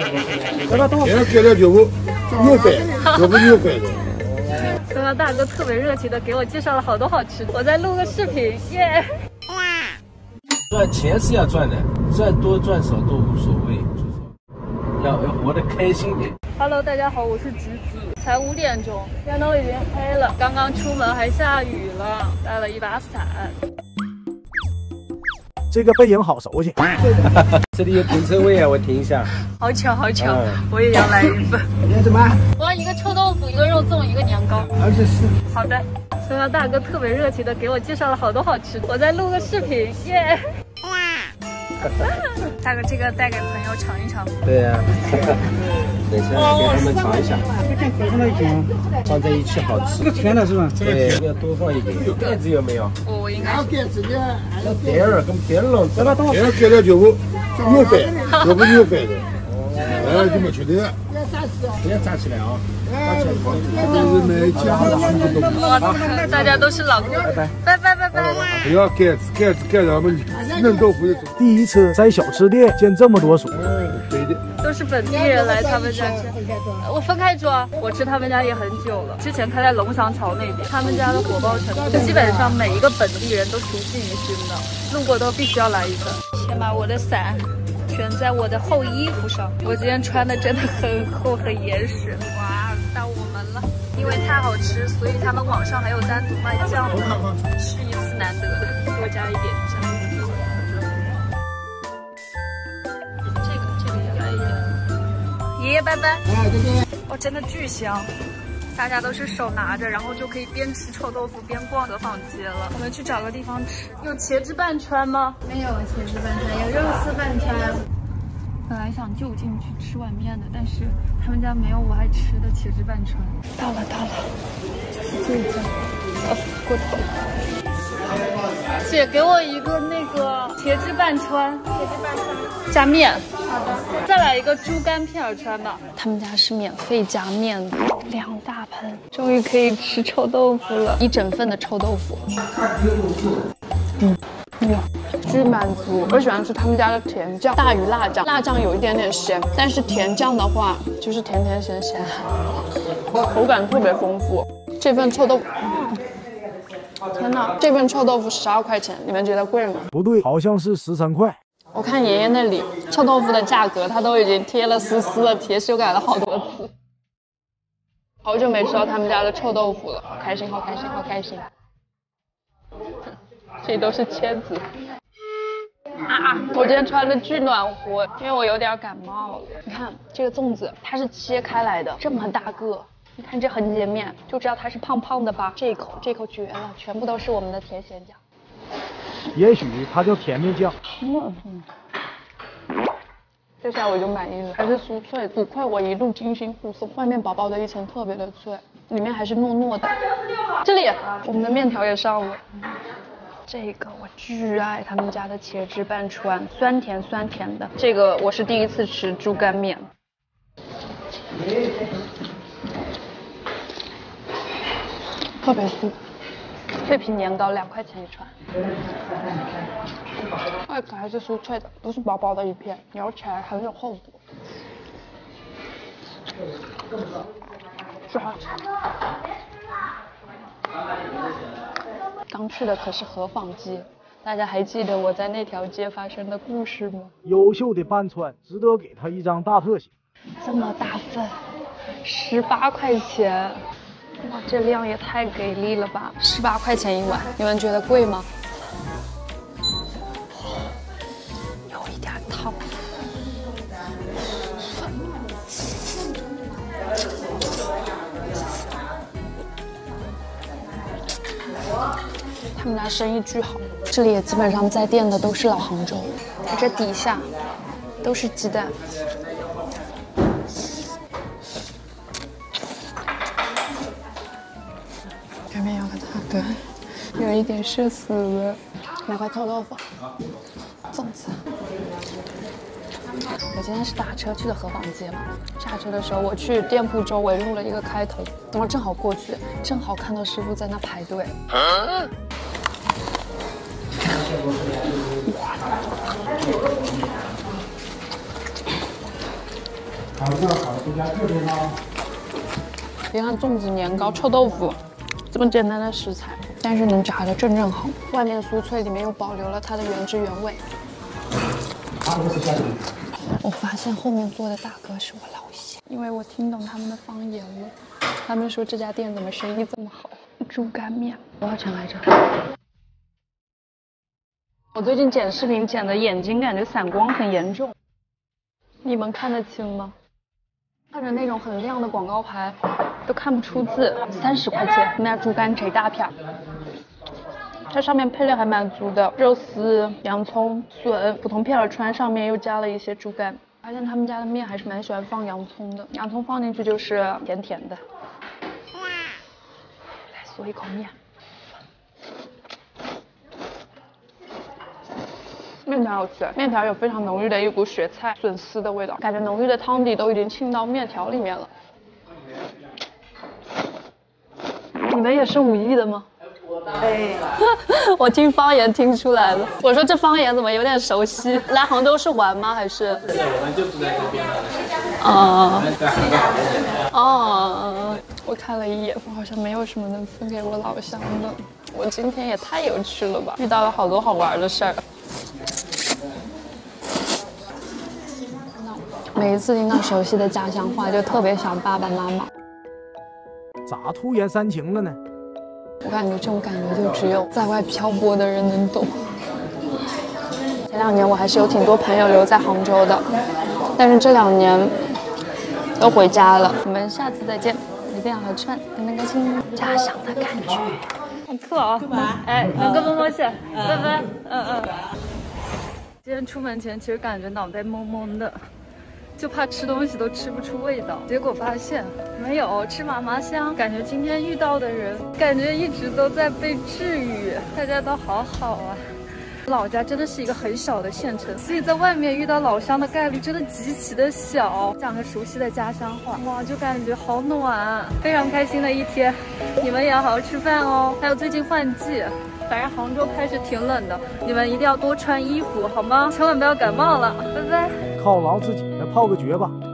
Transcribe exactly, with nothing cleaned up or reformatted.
来吧，等我。给了就不牛掰，就不牛掰的。 刚刚大哥特别热情的给我介绍了好多好吃的，我再录个视频，耶！ 赚钱是要赚的，赚多赚少都无所谓，就是要要活得开心点。 Hello， 大家好，我是橘子。才五点钟，天都已经黑了。刚刚出门还下雨了，带了一把伞。 这个背影好熟悉。 这里有停车位啊，我停一下。 好巧好巧，嗯、我也要来一份。 你要什么？ 我要一个臭豆腐，一个肉粽，一个年糕。 二十四。 好的。刚刚大哥特别热情的给我介绍了好多好吃的，我再录个视频，耶！大哥，这个带给朋友尝一尝。 对呀、啊，等一下给他们尝一下。 这跟合上了一起， 放在一起好吃。 这个甜的是吧？ 对，要多放一点。有盖子有没有？ 我应该。 有盖子的， 要点儿跟别人弄。 来吧，等我。盖了就不牛掰，就不牛掰的。哎，就没吃的。 不要炸起来啊！炸起来好。 哇，大家都是老客，拜拜拜拜拜。 不要盖子，盖子盖着我们嫩豆腐的。 第一次在小吃店见这么多薯。 对的。 都是本地人来他们家吃。我分开桌，我吃他们家也很久了，之前开在龙翔桥那边，他们家的火爆程度，基本上每一个本地人都熟悉于心的，路过都必须要来一份。先把我的伞卷在我的厚衣服上，我今天穿的真的很厚很严实。哇，到我们了！因为太好吃，所以他们网上还有单独卖酱的，是一次难得的，多加一点酱。这个这个也来一点。爷爷拜拜。哦，真的巨香。大家都是手拿着，然后就可以边吃臭豆腐边逛河坊街了。我们去找个地方吃。有茄子半川吗？ 没有茄子半川，有肉丝半川。 本来想就近去吃碗面的，但是他们家没有我爱吃的茄子半川。到了到了，就是这家。哦，过头了。姐，给我一个那个茄子半川，茄子半川加面。好的。再来一个猪肝片儿川吧。他们家是免费加面的，两大盆，终于可以吃臭豆腐了，一整份的臭豆腐。嗯，哇，巨满足。我喜欢吃他们家的甜酱大于辣酱，辣酱有一点点咸，但是甜酱的话就是甜甜咸咸，口感特别丰富。这份臭豆腐。天哪，这份臭豆腐十二块钱，你们觉得贵吗？ 不对，好像是十三块。 我看爷爷那里臭豆腐的价格，他都已经贴了丝丝的贴，修改了好多次。好久没吃到他们家的臭豆腐了，好开心，好开心，好开心。这都是签子。啊！我今天穿的巨暖和，因为我有点感冒了。你看这个粽子，它是切开来的，这么大个。你看这横截面，就知道它是胖胖的吧？这一口，这一口绝了，全部都是我们的甜咸酱。 也许它叫甜面酱。 嗯嗯。这下我就满意了，还是酥脆，不愧我一路精心护送，外面薄薄的一层特别的脆，里面还是糯糯的。这里我们的面条也上了。这个我巨爱他们家的茄汁半川，酸甜酸甜的。这个我是第一次吃猪肝面。特别酥，脆皮年糕两块钱一串，外壳还是酥脆的，不是薄薄的一片，咬起来很有厚度，巨好吃。刚去的可是河坊街，大家还记得我在那条街发生的故事吗？ 优秀的半川，值得给他一张大特写。 这么大份，十八块钱。哇，这量也太给力了吧！十八块钱一碗，你们觉得贵吗？有一点烫。他们家生意巨好，这里也基本上在店的都是老杭州，这底下都是鸡蛋。前面有个大哥，有一点社死了。买块臭豆腐，粽子。我今天是打车去的河坊街嘛，下车的时候我去店铺周围录了一个开头，然后正好过去，正好看到师傅在那排队。啊别看粽子、年糕、臭豆腐这么简单的食材，但是能炸得正正好，外面酥脆，里面又保留了它的原汁原味。我发现后面坐的大哥是我老乡，因为我听懂他们的方言了。他们说这家店怎么生意这么好？猪肝面多少钱来着？我最近剪视频剪的眼睛感觉散光很严重，你们看得清吗？看着那种很亮的广告牌，都看不出字。三十块钱，那猪肝贼大片，它上面配料还蛮足的，肉丝、洋葱、笋、普通片儿川，上面又加了一些猪肝。发现他们家的面还是蛮喜欢放洋葱的，洋葱放进去就是甜甜的。来嗦一口面。面条好吃，面条有非常浓郁的一股雪菜、笋丝的味道，感觉浓郁的汤底都已经沁到面条里面了。你们也是武艺的吗？哎，我听方言听出来了。我说这方言怎么有点熟悉？来杭州是玩吗？还是？对，我们就住在这边了。哦。哦，我看了一眼，我好像没有什么能分给我老乡的。我今天也太有趣了吧，遇到了好多好玩的事儿。每一次听到熟悉的家乡话，就特别想爸爸妈妈。 咋突然煽情了呢？ 我感觉这种感觉就只有在外漂泊的人能懂。前两年我还是有挺多朋友留在杭州的，但是这两年都回家了。我们下次再见，一定要好吃饭，开开心，家乡的感觉。好酷啊！哎，能跟摸摸去，拜拜。嗯嗯。今天出门前其实感觉脑袋懵懵的。就怕吃东西都吃不出味道，结果发现没有，吃嘛嘛香。感觉今天遇到的人，感觉一直都在被治愈，大家都好好啊。老家真的是一个很小的县城，所以在外面遇到老乡的概率真的极其的小。讲个熟悉的家乡话，哇，就感觉好暖，非常开心的一天。你们也要好好吃饭哦。还有最近换季。反正杭州开始挺冷的，你们一定要多穿衣服，好吗？千万不要感冒了，拜拜。 犒劳自己，泡个脚吧。